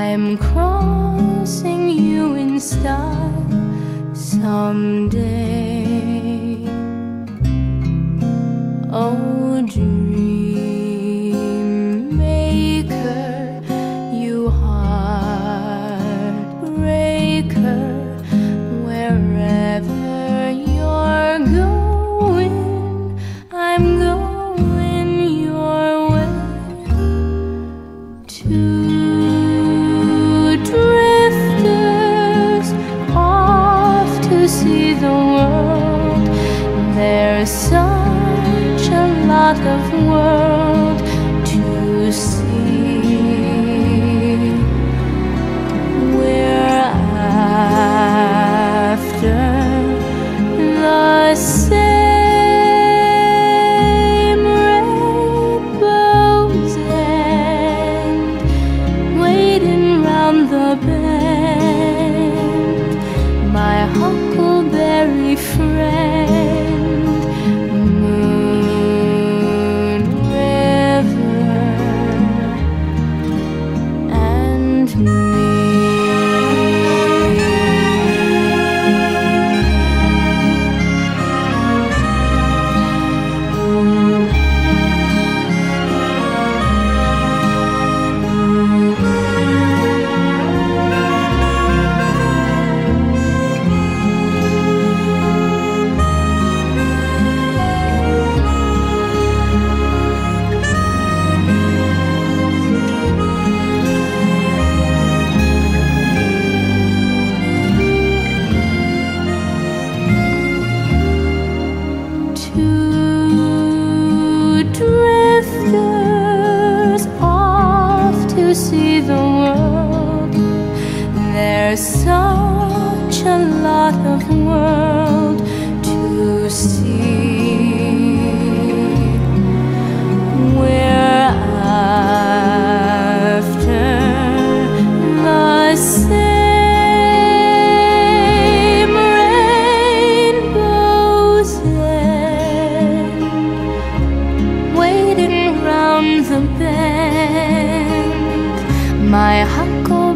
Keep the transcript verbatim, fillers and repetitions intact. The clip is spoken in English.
I'm crossing you in style someday. Oh, dream maker, you heartbreaker, wherever you're going, I'm going your way. Two drifters off to see the world. There's such a lot of world to see. We're after the same rainbow's end, waiting round the bend, my huckleberry friend, Moon River and me. See the world. There's such a lot of world to see. We're after the same rainbow's end, waiting round the bend, my huckle